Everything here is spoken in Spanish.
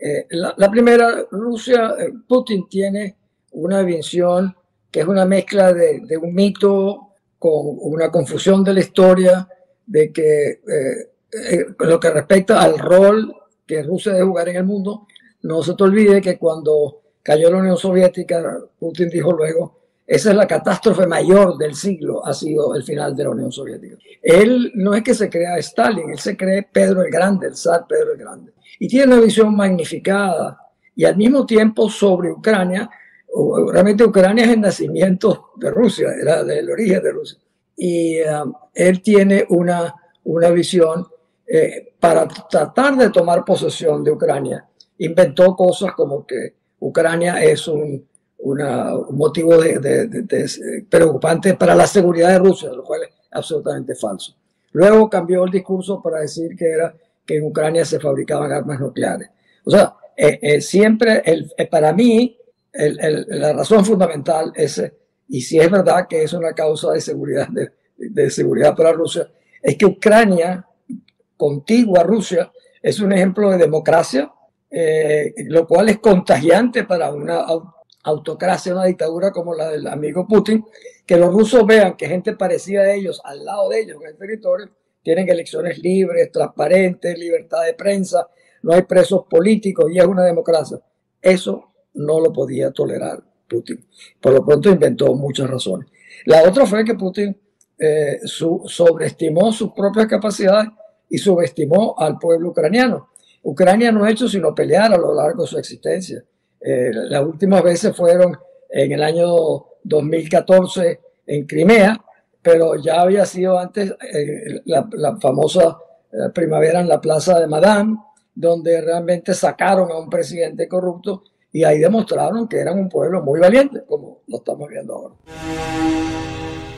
La primera, Rusia, Putin tiene una visión que es una mezcla de un mito con una confusión de la historia, de que lo que respecta al rol que Rusia debe jugar en el mundo, no se te olvide que cuando cayó la Unión Soviética, Putin dijo luego, esa es la catástrofe mayor del siglo, ha sido el final de la Unión Soviética. Él no es que se crea Stalin, él se cree Pedro el Grande, el zar Pedro el Grande. Y tiene una visión magnificada y al mismo tiempo sobre Ucrania. Realmente Ucrania es el nacimiento de Rusia, era del origen de Rusia. Y él tiene una visión para tratar de tomar posesión de Ucrania. Inventó cosas como que Ucrania es un motivo de preocupante para la seguridad de Rusia, lo cual es absolutamente falso. Luego cambió el discurso para decir que en Ucrania se fabricaban armas nucleares. O sea, siempre, para mí, la razón fundamental es, y si es verdad que es una causa de seguridad para Rusia, es que Ucrania, contigua a Rusia, es un ejemplo de democracia, lo cual es contagiante para una autocracia, una dictadura como la del amigo Putin, que los rusos vean que gente parecida a ellos, al lado de ellos en el territorio, tienen elecciones libres, transparentes, libertad de prensa, no hay presos políticos y es una democracia. Eso no lo podía tolerar Putin. Por lo pronto inventó muchas razones. La otra fue que Putin sobreestimó sus propias capacidades y subestimó al pueblo ucraniano. Ucrania no ha hecho sino pelear a lo largo de su existencia. Las últimas veces fueron en el año 2014 en Crimea, pero ya había sido antes la famosa primavera en la plaza de Madame, donde realmente sacaron a un presidente corrupto y ahí demostraron que eran un pueblo muy valiente, como lo estamos viendo ahora.